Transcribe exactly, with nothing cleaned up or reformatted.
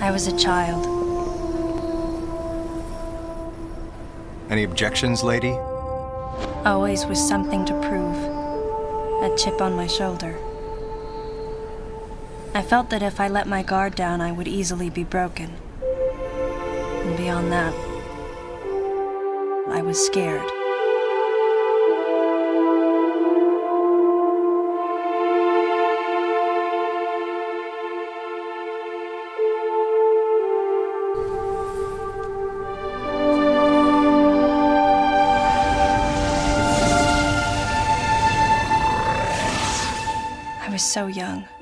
I was a child. Any objections, lady? Always with something to prove. A chip on my shoulder. I felt that if I let my guard down, I would easily be broken. And beyond that, I was scared. I was so young.